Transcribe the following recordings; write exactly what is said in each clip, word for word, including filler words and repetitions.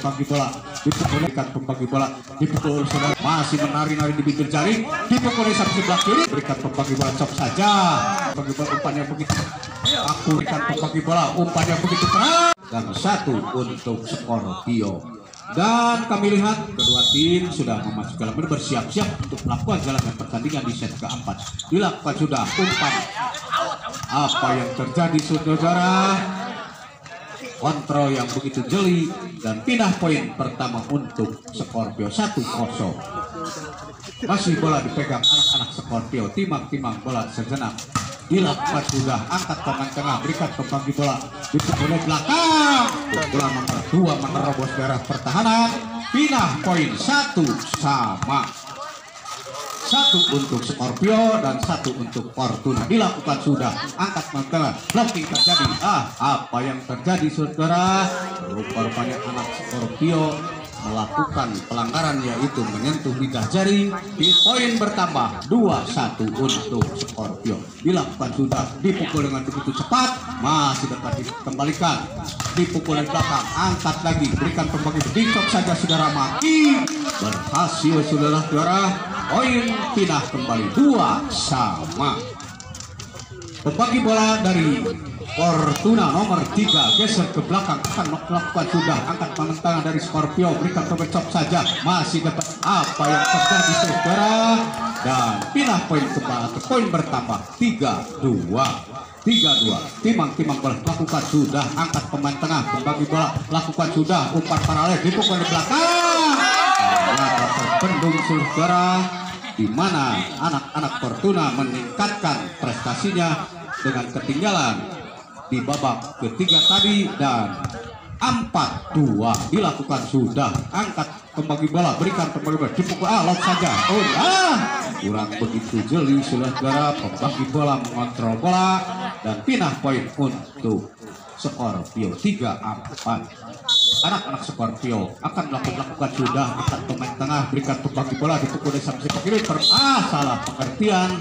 pembagi bola, dipukulkan pembagi bola, dipukul saudara masih menari-nari di pinggir jaring, dipukul dari sebelah kiri, berikan pembagi bola cop saja, pembagi bola umpannya begitu, aku berikan pembagi bola umpannya begitu keras, dan satu untuk Scorpio. Dan kami lihat kedua tim sudah memasuki dalam bersiap-siap untuk melakukan jalannya pertandingan di set keempat. Dilakukan sudah umpan. Apa yang terjadi saudara? Kontrol yang begitu jeli dan pindah poin pertama untuk Scorpio satu kosong. Masih bola dipegang anak-anak Scorpio, timang-timang bola sejenak. Dilakukan sudah, angkat pemain tengah, berikan pembagi bola, dipukul dari belakang. Bola nomor dua menerobos daerah pertahanan, pindah poin satu sama. Satu untuk Scorpio dan satu untuk Fortuna. Dilakukan sudah, angkat pemain tengah, blocking terjadi. Ah, apa yang terjadi saudara? Rupa-rupanya anak Scorpio melakukan pelanggaran yaitu menyentuh lidah jari. Di poin bertambah dua satu untuk Scorpio. Dilakukan sudah, dipukul dengan begitu cepat, masih dapat dikembalikan, dipukul dari belakang, angkat lagi, berikan pembagi, dicok saja saudara, mati berhasil saudara-saudara. Poin pindah kembali dua sama. Pembagi bola dari Fortuna nomor tiga geser ke belakang, akan melakukan sudah, angkat tangan tangan dari Scorpio, berikan pembecok saja, masih dapat. Apa yang terjadi saudara? Dan pindah poin kembali atau poin bertambah tiga dua. tiga dua. Timang-timang bola lakukan sudah, angkat pemain tengah, pembagi bola lakukan sudah, umpan paralel, dipukul di belakang. Ternyata terbendung saudara, di mana anak-anak Fortuna meningkatkan prestasinya dengan ketinggalan di babak ketiga tadi, dan empat dua. Dilakukan sudah, angkat pembagi bola, berikan pembagi bola, dipukul, ah lock saja. Oh ah, kurang begitu jeli saudara, pembagi bola mengontrol bola dan pindah poin untuk Scorpio tiga empat. Anak-anak Scorpio akan melakukan sudah, angkat pemain tengah, berikan pembagi bola, dipukul dari sampai kiri, ah salah pengertian.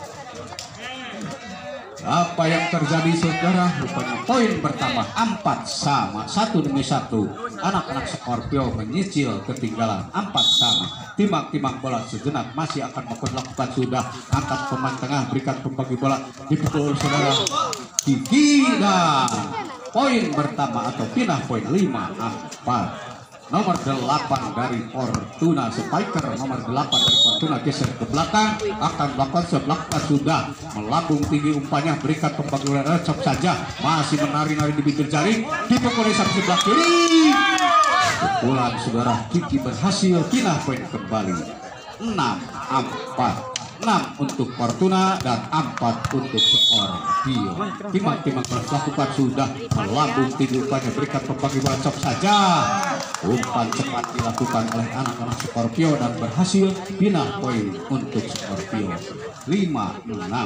Apa yang terjadi saudara? Rupanya poin bertambah empat sama, satu demi satu. Anak-anak Scorpio menyicil ketinggalan empat sama. Timang-timang bola sejenak, masih akan melakukan sudah, angkat pemain tengah, berikan pembagi bola, dipukul saudara, gigi, dan poin bertambah atau pindah poin lima empat. Nomor delapan dari Fortuna, spiker nomor delapan dari Fortuna geser ke belakang, akan melakukan sebelakang sudah, melambung tinggi umpannya, berikan pembagi bola, cop saja, masih menari-nari di pinggir jaring, dipukul dari sebelah kiri. Pukulan saudara, Kiki berhasil, pindah poin kembali enam empat. enam untuk Fortuna dan empat untuk Scorpio. Timang-timang melakukan sudah, melambung tinggi umpannya, berikan pembagi bola, cop saja. Umpan cepat dilakukan oleh anak-anak Scorpio dan berhasil, pindah poin untuk Scorpio lima enam.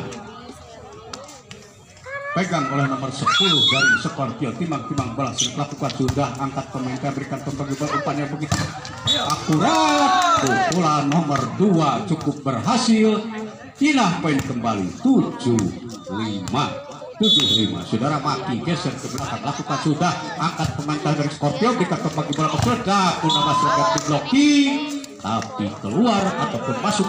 Pegang oleh nomor sepuluh dari Scorpio, timang-timang bola melakukan sudah, angkat pemain, berikan pembagi bola, umpannya begitu akurat. Pukulan nomor dua cukup berhasil, pindah poin kembali tujuh lima. tujuh lima. Saudara, mati geser ke belakang, lakukan sudah, angkat pemain dari Scorpio, berikan pembagi bola ke sudah, pun masuk ke blocking, tapi keluar ataupun masuk.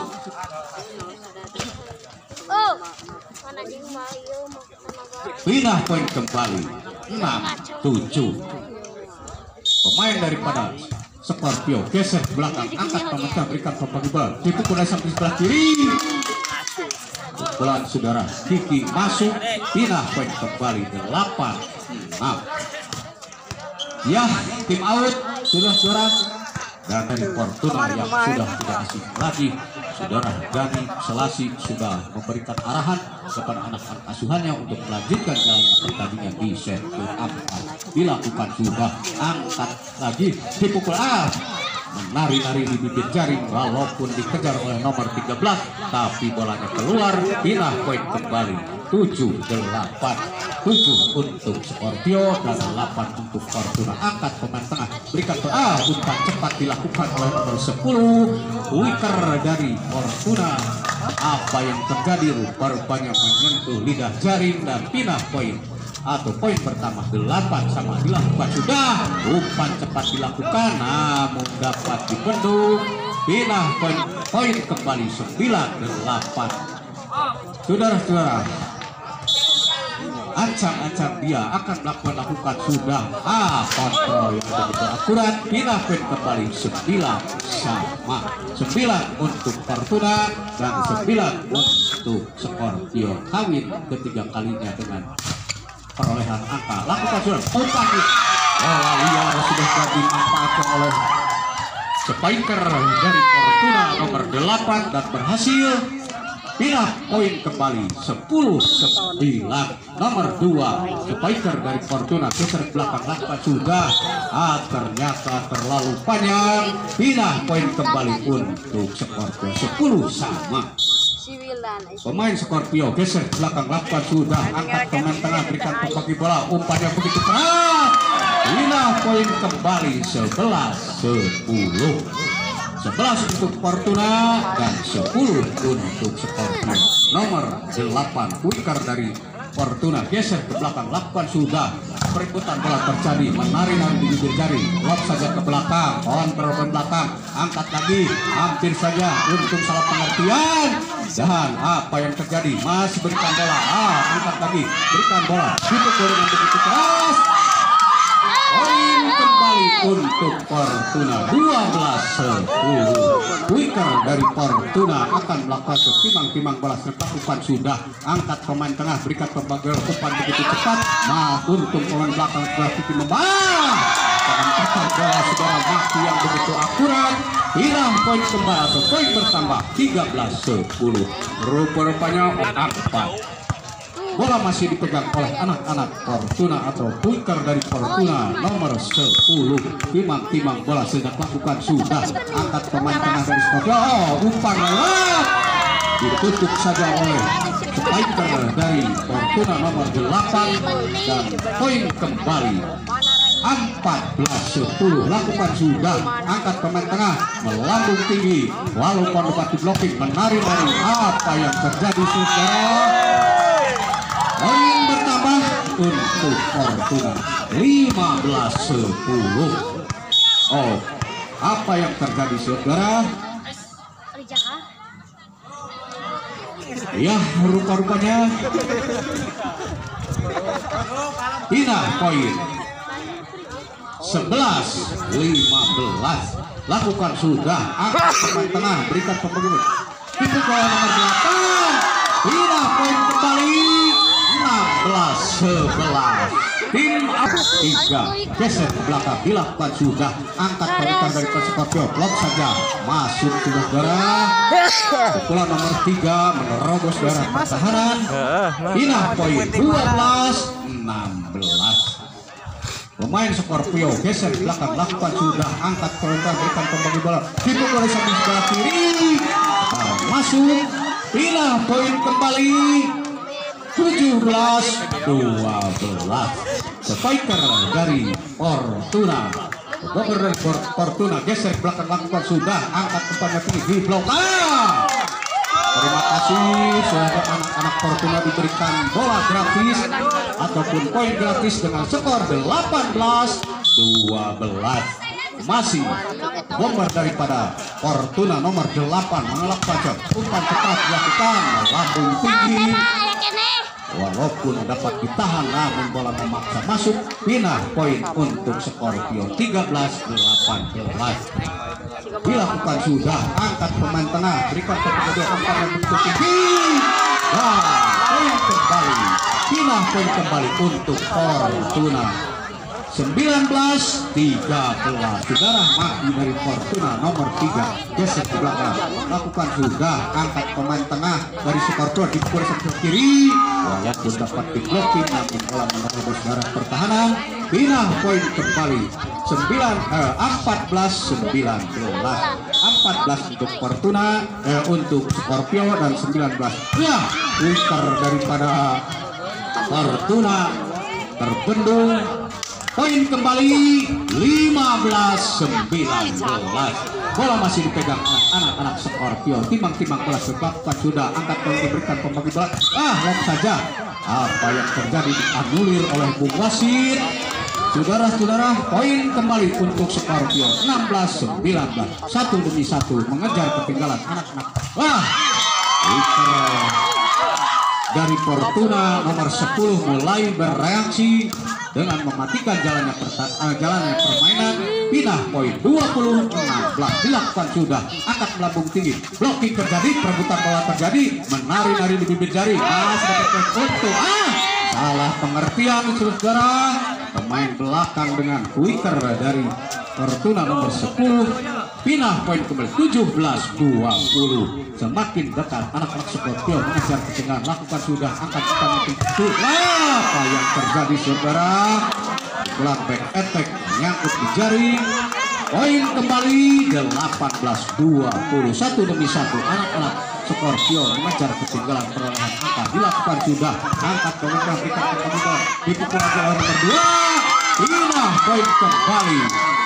Pindah poin kembali enam tujuh. Pemain daripada Scorpio geser ke belakang, angkat pemain, berikan pembagi bola, dipukul dari sampai sebelah kiri. Pukulan saudara, Kiki masuk, pindah poin kembali delapan enam. Ya, tim out sudah saudara. Dan dari Fortuna yang sudah tidak asing lagi, saudara Gani Selasi sudah memberikan arahan kepada anak-anak asuhannya untuk melanjutkan jalannya pertandingan di set keempat. Dilakukan sudah, angkat lagi, dipukul, ah menari-nari di bibir jaring, walaupun dikejar oleh nomor tiga belas, tapi bolanya keluar, pindah poin kembali tujuh delapan. tujuh untuk Scorpio dan delapan untuk Fortuna. Angkat pemain tengah, berikan ke ah, umpan cepat dilakukan oleh nomor sepuluh, wicker dari Fortuna. Apa yang terjadi? Rupa-rupanya menyentuh lidah jaring dan pindah poin atau poin pertama delapan sama dilakukan sudah. Umpan cepat dilakukan namun dapat dibendung. Pindah poin, poin kembali sembilan delapan. Saudara-saudara, ancang-ancang dia akan melakukan lakukan sudah. Ah, kontrol yang begitu akurat. Pindah poin kembali sembilan sama. Sembilan untuk Fortuna dan sembilan untuk Scorpio. Kawin ketiga kalinya dengan perolehan angka. Lakukan sudah. Umpan bola liar sudah dimanfaatkan oleh spiker dari Fortuna nomor delapan dan berhasil. Pindah poin kembali sepuluh sembilan. Nomor dua spiker dari Fortuna geser belakang lakukan sudah. Ah, ternyata terlalu panjang. Pindah poin kembali untuk Scorpio sepuluh sama. Pemain Scorpio geser belakang lakukan sudah. Angkat pemain tengah berikan pembagi bola. Umpan yang begitu keras. Pindah poin kembali sebelas sepuluh. sebelas untuk Fortuna dan sepuluh untuk Scorpio. Nomor delapan Wicker dari Fortuna geser ke belakang lakukan sudah. Perebutan bola terjadi, menari-nari di bibir jari, lob saja ke belakang, kontrol ke belakang, angkat lagi, hampir saja untuk salah pengertian. Dan apa yang terjadi? Masih berikan bola, ah, angkat lagi, berikan bola, dipukul dengan begitu keras. Poin kembali untuk Fortuna dua belas sepuluh. Wicker dari Fortuna akan melakukan timang-timang balas lakukan sudah. Angkat pemain tengah berikan pembagian umpan begitu cepat. Nah, untuk pemain belakang sebelah Titi membah. Angkatan bola saudara mati yang begitu akurat. Hilang poin kembali atau poin bertambah tiga belas sepuluh. Rupa-rupanya empat. Bola masih dipegang oleh anak-anak Fortuna atau Wicker dari Fortuna nomor sepuluh. Timang-timang bola sejak lakukan sudah. Angkat pemain tengah dari Scorpio. Oh, umpan lewat. Ditutup saja oleh spiker dari Fortuna nomor delapan dan poin kembali empat belas sepuluh. Lakukan sudah. Angkat pemain tengah melambung tinggi lalu dapat diblokir, menari-nari. Apa yang terjadi saudara? Poin bertambah untuk Fortuna lima belas sepuluh. Oh, apa yang terjadi saudara? Ya, rupa-rupanya Ina poin sebelas lima belas. Lakukan sudah. Angkat pemain tengah berikan pembagi. Itu bola nomor delapan. Ina poin kembali enam belas sebelas. Tim tiga geser ke belakang dilakukan sudah. Angkat berikan dari Scorpio, blok saja masuk sudah saudara. Pukulan nomor tiga menerobos darah pertahanan. Pindah poin dua belas enam belas. Pemain Scorpio geser ke belakang lakukan sudah. Angkat perintah berikan pembagi bola. Dipukul oleh samping sebelah kiri. Masuk. Pindah poin kembali tujuh belas dua belas. Spiker dari Fortuna Bogor dari Fortuna geser ke belakang lakukan sudah. Angkat tempatnya tinggi di blok. Ah! Terima kasih saudara anak-anak Fortuna diberikan bola gratis ataupun poin gratis dengan skor delapan belas dua belas. Masih bomber daripada Fortuna nomor delapan mengelak pajak. Umpan cepat dilakukan melambung tinggi. Walaupun dapat ditahan namun bola memaksa masuk. Pindah poin untuk Scorpio tiga belas delapan belas. Dilakukan sudah. Angkat pemain tengah berikan kepada umpan yang begitu tinggi. Dan poin kembali. Pindah poin kembali untuk Fortuna sembilan belas tiga belas. Saudara mati dari Fortuna nomor tiga geser ke belakang lakukan sudah. Angkat pemain tengah dari Scorpio dipukul sebelah kiri walaupun dapat diblokir namun bola menerobos darah pertahanan. Pindah poin kembali sembilan eh, empat belas sembilan belas. Empat belas untuk Fortuna eh, untuk Scorpio dan sembilan belas ya Wicker daripada Fortuna terbendung. Poin kembali lima belas sembilan belas. Bola masih dipegang anak-anak Scorpio. Timbang-timbang bola sebabkan sudah. Angkat poin diberikan pembagi bola. Ah, lob saja. Apa yang terjadi dianulir oleh Bung Wasit. Saudara-saudara, poin kembali untuk Scorpio enam belas sembilan belas, satu demi satu mengejar ketinggalan anak-anak. Wah, dari Fortuna nomor sepuluh mulai bereaksi dengan mematikan jalannya, uh, jalannya permainan. Pindah poin dua puluh enam belas dilakukan sudah, angkat melambung tinggi, blocking terjadi, perebutan bola terjadi, menari-nari di bibir jari. Ah, dapat foto. Ah, salah pengertian saudara. Pemain belakang dengan quicker dari Fortuna nomor sepuluh. Pindah poin kembali tujuh belas dua puluh. Semakin dekat anak-anak Scorpio mengejar ketinggalan, lakukan sudah, angkat tangan tinggi. Apa yang terjadi saudara? Pelan back attack menyangkut di jari. Poin kembali delapan belas dua puluh, satu demi satu anak-anak Scorpio mengejar ketinggalan, perolehan angka dilakukan sudah, angkat pemegang kita kemudian dipukul oleh nomor dua. Pindah poin kembali.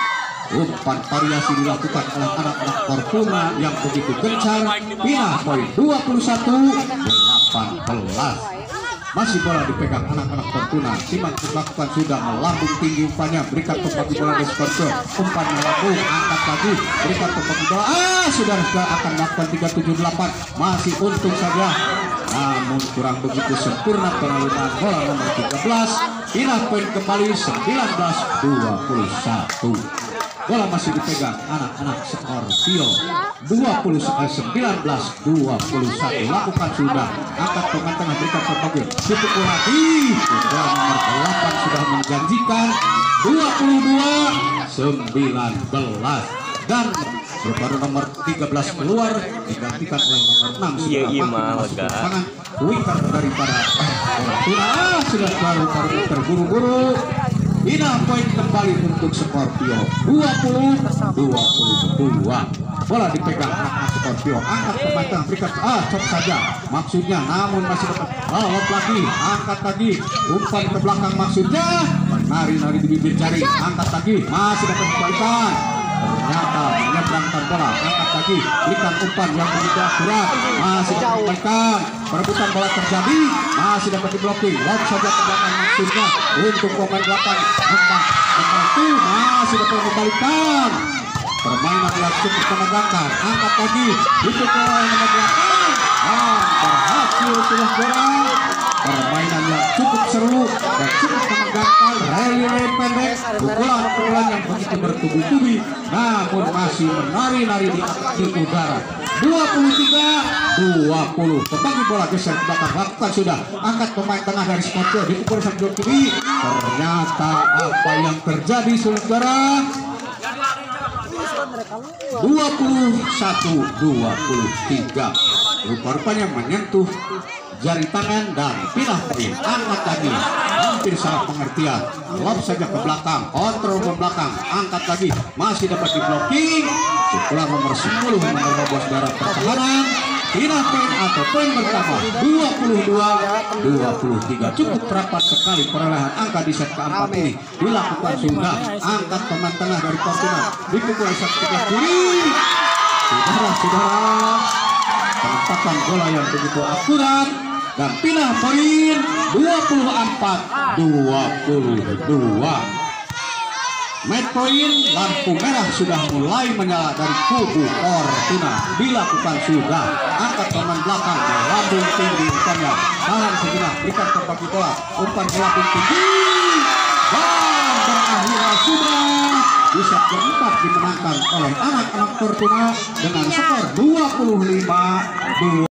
Umpan variasi dilakukan oleh anak-anak Fortuna yang begitu gencar. Pindah poin dua puluh satu delapan belas. Masih bola dipegang anak-anak Fortuna. Simak dilakukan sudah, melambung tinggi umpannya, berikan tempat di bola Scorpio. Umpan melambung, angkat lagi, berikan tempat di bola. Ah, sudah sudah akan melakukan tiga tujuh delapan. Masih untung saja, namun kurang begitu sempurna pengaluman bola nomor tiga belas. Pindah poin kembali sembilan belas dua puluh satu. Bola masih dipegang anak-anak Scorpio. Dua puluh sembilan belas dua puluh satu. Lakukan sudah, angkat tangan tengah, berikan ke Pagil, dipukul lagi. Bola nomor delapan sudah menjanjikan. Dua puluh dua sembilan belas. Dan baru nomor tiga belas keluar digantikan oleh nomor enam. Iya iya mah tangan winger daripada Fortuna. Ah, sudah baru terburu-buru. Pindah poin kembali untuk Scorpio dua puluh dua puluh dua. Bola dipegang anak-anak Scorpio, angkat ke batang, berikan ah cok saja maksudnya, namun masih dapat lewat lagi, angkat lagi, umpan ke belakang maksudnya, menari-nari di bibir jari, angkat lagi, masih dapat kebaikan. Ternyata menyeberangkan bola, angkat lagi, berikan umpan yang begitu akurat, masih dapat kebaikan. Perebutan bola terjadi, masih dapat diblocking, lob saja ke belakang maksudnya untuk pemain belakang, umpan membantu, masih dapat kembalikan. Permainan yang cukup menegangkan, angkat lagi, itu ke nomor belakang, dan berhasil sudah bola. Permainan yang cukup seru dan cukup menegangkan, rally-rally pendek, pukulan-pukulan yang begitu bertubi-tubi, namun masih menari-nari di atas udara. dua puluh tiga dua puluh. Pembagi bola geser ke belakang, lakukan sudah, angkat pemain tengah dari Scorpio, dipukul sambil kiri. Ternyata apa yang terjadi saudara? dua puluh satu dua puluh tiga. Rupa-rupanya menyentuh jari tangan dan pindah poin, angkat lagi, hampir salah pengertian, lob saja ke belakang, kontrol ke belakang, angkat lagi, masih dapat di blocking. Pukulan nomor sepuluh menerobos darah pertahanan. Pindah poin atau poin pertama dua puluh dua dua puluh tiga. Cukup rapat sekali perolehan angka di set keempat ini. Dilakukan sudah, angkat pemain tengah dari Fortuna, dipukul satu tiga kiri. Saudara-saudara, penempatan bola yang begitu akurat dan pindah poin dua puluh empat dua puluh dua. Match point, lampu merah sudah mulai menyala dari kubu Fortuna. Dilakukan sudah, angkat pemain belakang, melambung tinggi umpannya, tahan sejenak, berikan tempat di bola, umpan melambung tinggi, dan berakhir sudah. Di set keempat dimenangkan oleh anak-anak Fortuna dengan skor dua puluh lima dua puluh.